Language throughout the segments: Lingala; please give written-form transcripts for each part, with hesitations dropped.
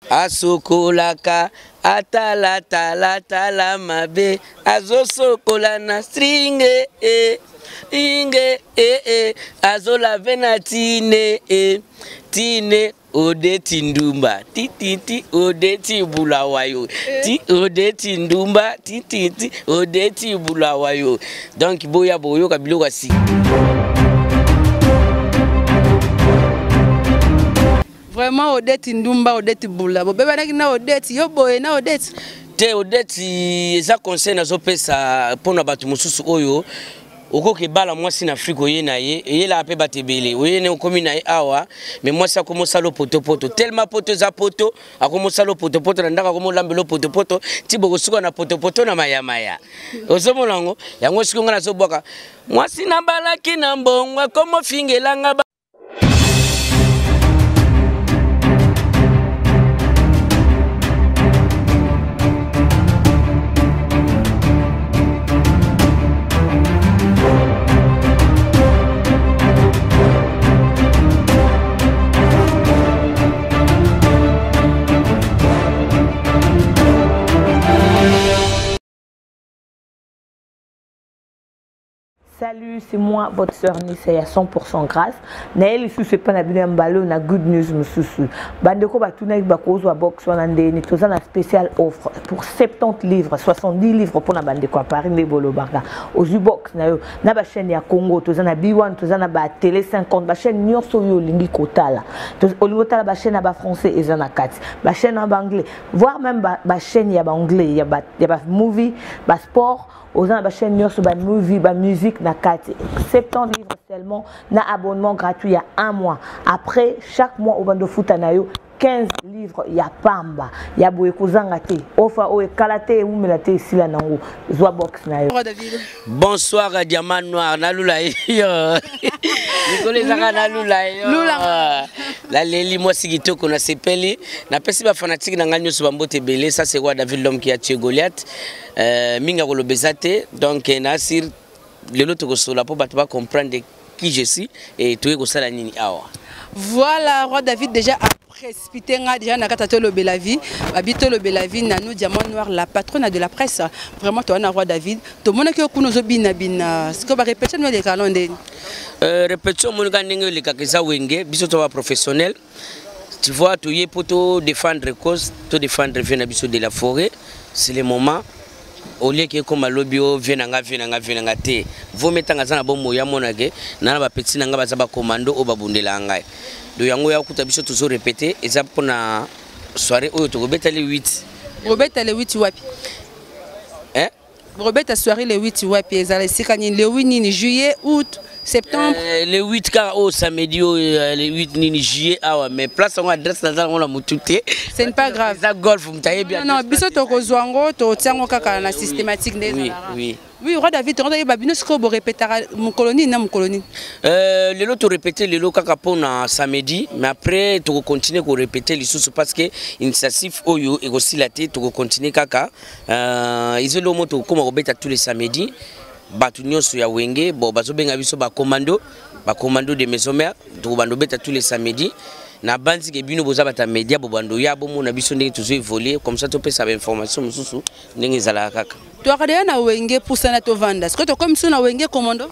Asokolaka atala tala tala mabe azosokola na stringe inge azola venatine tine odeti ndumba tititi odeti bulawayo ti odeti ndumba tititi odeti bulawayo. Donc boya boyo kabilo kasi. Vraiment odeti ndumba odeti bula bo beba na odeti yo boye na odeti te odeti eza conseil nazo pesa pona batu mususu oyo okoke bala mwasi na Afrique oye na ye la pe batebele oye ne okomi na ye awa mais mwasi akomosa lo potopoto tellement poto za poto akomosa lo potopoto na ndaka akomo lambelo potopoto ti bokosuka na potopoto na mayamaya ozomona ngo yango sikonga na zobwaka mwasi na balaki na mbongwa komo fingelanga. Salut, c'est moi, votre sœur Nissa, à 100% grâce. Naël ici, c'est pas la bien ballon, na good news, monsieur. Bandeko batuna bakozo a box wanande, ni toza na spécial offre pour 70 livres, 70 livres pour na bandeko à Paris, les bolobarga. Aux box na yo, na ba chaîne ya Congo, toza na B1, toza na ba télé 50, ba chaîne nyonso yo lingi kotala. Olingotala ba chaîne ba français et zana 4, ba chaîne en anglais, voire même ba chaîne ya ba anglais, ya ba movie, ba sport. Aux gens chaîne nyonso ba movie ba musique na 4 70 livres seulement na abonnement gratuit il y a 1 mois. Après chaque mois au bando futa na yo 15 livres ya pamba ya boye kozanga te ofa o kalate ou melate sila nango zwa box na yo. Bonsoir à Diamant Noir na lula yo Nicolas zanga na lula yo la leli moi sigito ko na sepeli na pesi ba fanatique na nganyo so bambote belé. Ça c'est quoi David l'homme qui a tué Goliath minga ko lobezate. Donc nasir lelo to ko sola pour battre comprendre qui je suis et tout ko sala nini awa. Voilà, Roi David déjà a précipité déjà na kata tolo belavi, habito lo belavi na nous Diamant Noir la patronne de la presse. Vraiment toi na Roi David, to mona ke kuno zo bina ce que ba répéter nous les calendriers. Répétition mon ga ndenge le kakeza wenge biso to ba professionnel. Tu vois tu y pour défendre cause, to défendre vient na biso de la forêt, c'est le moment. Au lieu que comme lobio vienanga te vous mettez ngazana bombo ya monage na ba petit nanga bazaba commando o babundela ngai do yango ya kuta biso toujours répéter et ça pour na soirée oyo to robeta le 8 robeta le 8 wapi hein robeta soirée le 8 wapi ezala sikani le 8 ni juillet août septembre le 8 car au samedi le 8 ni juillet ah mais place on adresse dans on la mututé c'est pas grave ça golf mtaye bien non biso to kozwango to tiango kaka na systématique oui Roi David on ba bino siko bo répéter mon colonie na mon colonie le lot to répéter le lot kaka pona samedi mais après to continuer ko répéter les sous parce que initiative oyo et aussi la tête to continuer kaka izelo moto comme robeta tous les samedis batu nyonso ya wenge bo bazobenga biso ba commando de maison mère to bando beta tous les samedis na banzi ke bino boza bata media bo bando ya bo mona biso ndenge toujours évoluer comme ça to pesa ba information mususu ndenge zala kaka to akade na wenge pour ça na to vanda ce que to comme ça na wenge commando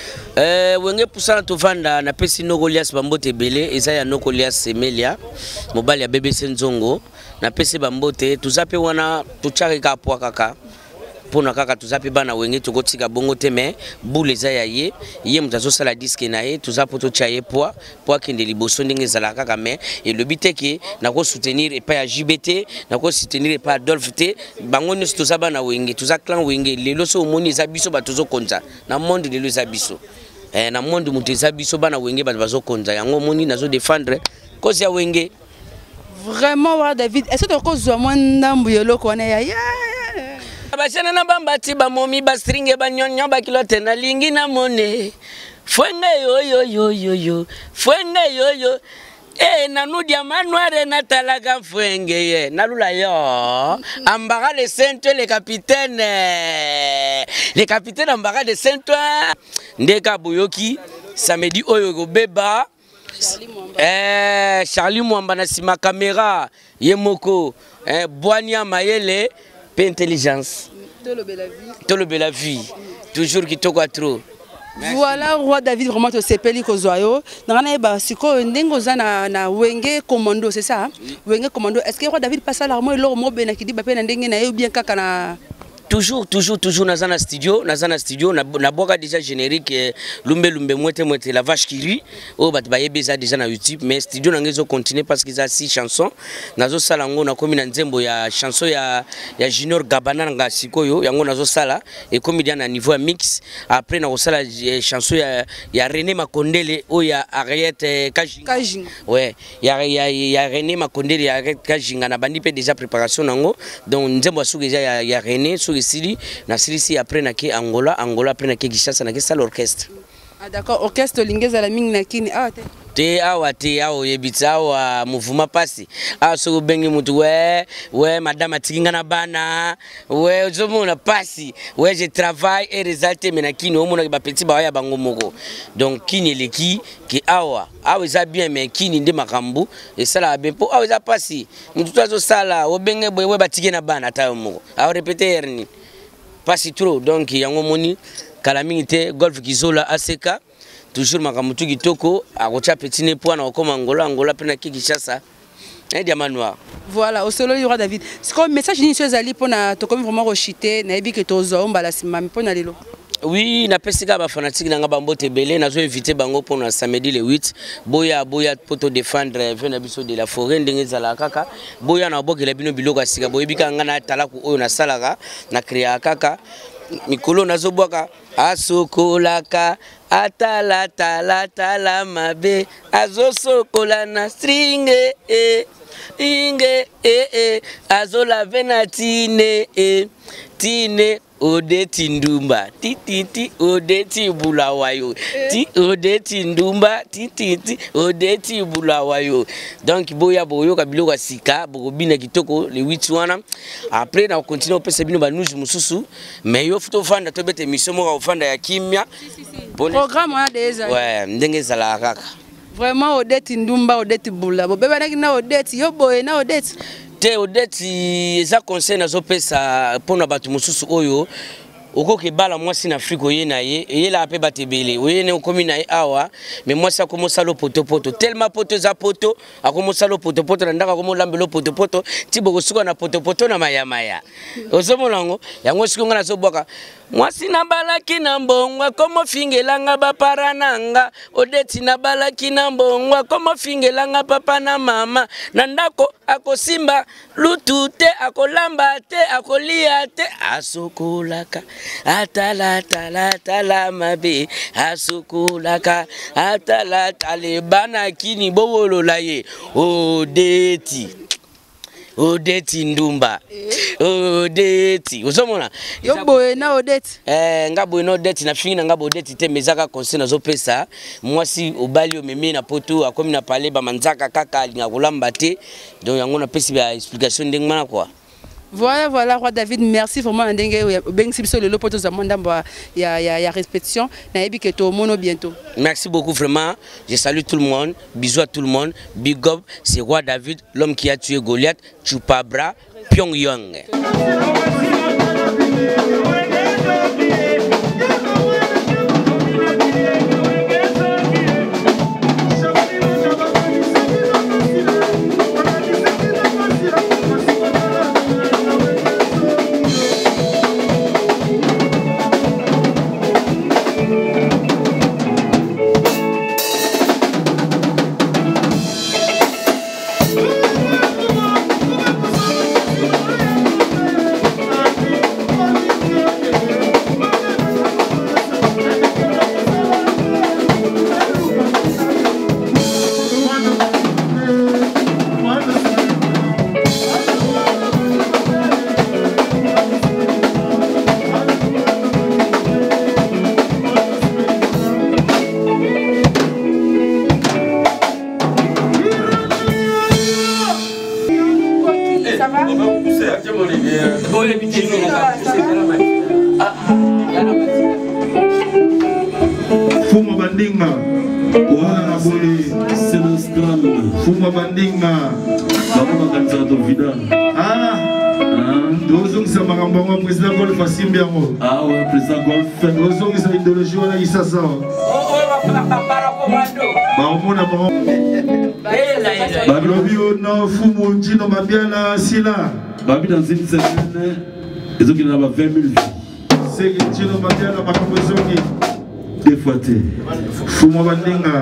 wenge pour ça to vanda na pesi Nokolias bambote belé eza ya Nokolias Semelia mobali ya BBC Nzongo na pesi bambote tuzape wana tuchare ka po kaka pona kaka tuzape bana wenge tokotika bongo te mais boule za ya ye mutazo sala disque na ye tuzapo to chaye po kende liboso ndenge zala kaka mais et le but que na ko soutenir et pas ya JBT na ko soutenir et pas Adolphe te bango nyos to zaba na wenge tuza clan wenge lelo so moni za biso batozo konza na monde lelo za biso na monde muteza biso bana wenge bazo konza yango moni nazo défendre cause ya wenge vraiment Roi David est-ce que to ko zwa mwandambu yoloko na ya Bachana na bambati ba momi ba stringe ba nyonyo ba kilote na lingi na mone fwenge yo fwenge yo na nous Diamant Noir na talaga fwenge ye na lula yo ambara le Saint-Ouen les capitaines ambara de Saint-Ouen ndeka boyoki samedi oyo go beba Charlie Mwamba na sima caméra Yemoko Boania Mayele pe intelligence Tolo bela vie toujours kitoko trop. Voilà roi David vraiment te sepeli ko zoyo ngana ba siko ndengo za na wenge commando c'est ça wenge commando est-ce que roi David passe la mo lo mo bena kidi ba pe na ndenge na yo bien kaka na toujours nazana studio na boka déjà générique lumbe mwete la vache qui rit oh bat baye beza déjà na YouTube mais studio na ngezo continuer parce qu'ils a 6 chansons nazo sala ngo na komi na nzembo ya chanson ya Junior Gabana nga sikoyo yango nazo sala et comédien na niveau ya mix après na sala chanson ya René Makondele o ya Ariette Kajinga ouais ya René Makondele ya Ariette Kajinga na bandi pe déjà préparation nango donc nzembo suki ya René Sili na Sili après na ke Angola après na ke Kinshasa na ke sala orchestre. Ah d'accord, orchestre lingeza la mingi na kini te awa yebitsa awa mouvement passé so bengi mutu ouais madame atikinga na bana ouais ozomona passé ouais je travaille et résultat mais na kini omona ba petit ba ya bango moko donc kini leki ki awa eza bien mais kini nde makambu et sala bien po eza passé mutu tazo sala obenge boye batike na bana tayo moko répéter erni passé trop donc yango moni kala mingi te golf kizola ACK toujours makamutu kitoko akocha petit ne point na okoma Angola pena Kinshasa diamant noir. Voilà au solo roi David c'est comme message ni ezali pona to comme vraiment rochiter na ebi ke tozo mbala sima pona lelo. Oui, na pesika ba fanatique na ngaba mbote belé nazo inviter bango pour na samedi le 8 boya poto défendre vena biso de la forêt ndenge zala kaka boya na bokela bino biloko asika boye bika ngana talaku oyo na salaka na créa kaka mikolo nazo boka asokolaka atala mabe azosokola na stringe inge azola venatine tine odeti ndumba tititi odeti bulawayo ti odeti ndumba tititi odeti bulawayo donc boya boyo kabilo sika bokobina kitoko le 8 wana après na continuer au pesa bino banuzi mususu mais yo futo fanda to bete mission mo ofanda ya kimia programme on a déjà ouais ndenge zala kaka vraiment odeti ndumba odeti bula bobeba na odeti yo boye na odeti te odeti eza conseil nazo pesa pona batu mususu oyo okoke bala mwasi na Afrique oyena ye la pe batebele oyene okomi na awa mais mwasi akomosa lo poto tellement poto za poto akomosa lo poto na ndaka akomo lambelo poto tibo kosuka na poto na mayamaya ozomonango yango sikonga na zoboka mwasi na balaki na mbongwa komo fingelanga baparananga odeti na balaki na mbongwa komo fingelanga papa na mama na ndako akosimba lutute akolamba te akolia te asokolaka atala mabe asukulaka atala talebana kini bowolola ye odeti ndumba odeti uzomona yo boye na odeti ngabo no odeti na fingi na ngabo odeti te mezaka conseil nazo pesa mwasi obali o meme na poto akomi na pale ba manzaka kaka linga kolamba te donc yango na pesi ba explication ndengmana quoi. Voilà, roi David, merci vraiment. Il y a répétition. Bientôt. Merci beaucoup, vraiment. Je salue tout le monde. Bisous à tout le monde. Big up, c'est roi David, l'homme qui a tué Goliath, Chupabra, Pyongyang. Fuma bandinga Voilà, c'est le scrum. Fuma Bandinga. Ah, Dozong Samarambango, président Golf Simbiamo. Ah ouais, président Golf. Dozong sa idéologie, on a eu ça. Babi on Fumu Tino Mabiala Sila. Babi dans une semaine, ils ont qu'il y a 20 000 vies. C'est que Tino Mabiala Makamozongi. Des fois, Fumu Bandinga.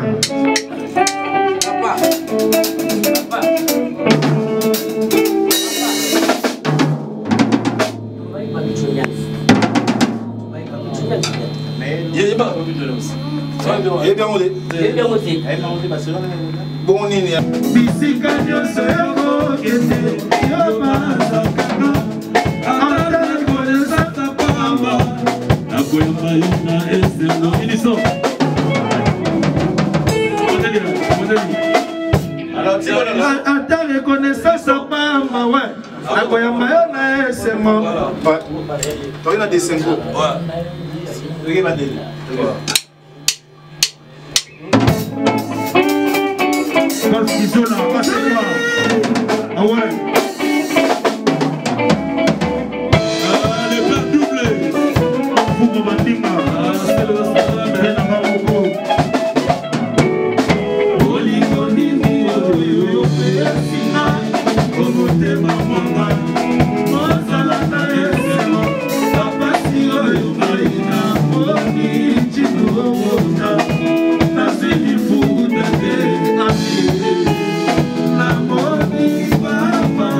Baba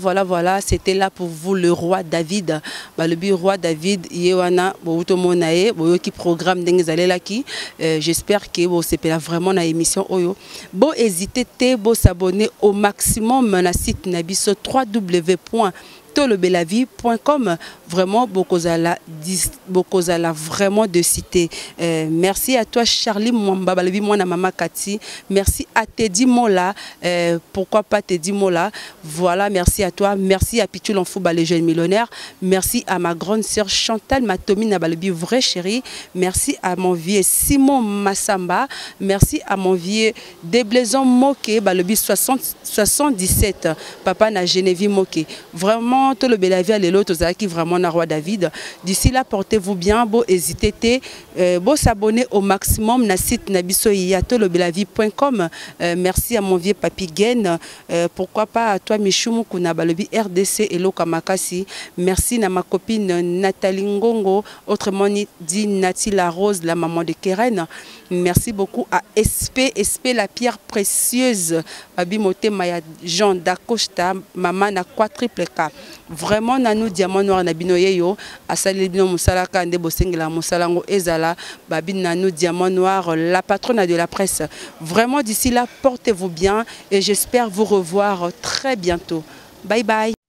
voilà, c'était là pour vous le roi David. Le roi David, Yewana, Botomonae, qui programme d'Engezalelaki. J'espère que vous c'est vraiment dans l'émission Oyo. Bon, hésitez à s'abonner au maximum à la site Nabiso www.tolobelavie.com. Vraiment, beaucoup vraiment de citer. Merci à toi, Charlie Mwamba, Mwana Mama Kati. Merci à Teddy Mola. Pourquoi pas Teddy Mola? Voilà, merci à toi. Merci à Pichou L'Enfou, les jeunes millionnaires. Merci à ma grande sœur Chantal Matomi Nabalebi, vraie chérie. Merci à mon vieux Simon Massamba. Merci à mon vieux Déblaison Moké, Balebi 77. Papa na Geneviève Moké. Vraiment, tout le Belavie à l'autre, qui vraiment na roi David. D'ici là, portez-vous bien. Bon, hésitez, bon s'abonner au maximum na site nabiso yatolobelavie.com. Merci à mon vieux Papi Gen. Pourquoi pas à toi Michoumou Kuna Balobi RDC et Lokamakasi. Merci à ma copine Nathalie Ngongo, autrement dit Nati la Rose, la maman de Keren. Merci beaucoup à SP la pierre précieuse. Abimote Maya Jean Dacosta, maman na 4K. Vraiment, nanou diamant noir na binoyeyo, asali bino musalaka nde bosengela musalango ezala, babi nanou diamant noir, la patronne de la presse. Vraiment, d'ici là, portez-vous bien et j'espère vous revoir très bientôt. Bye bye.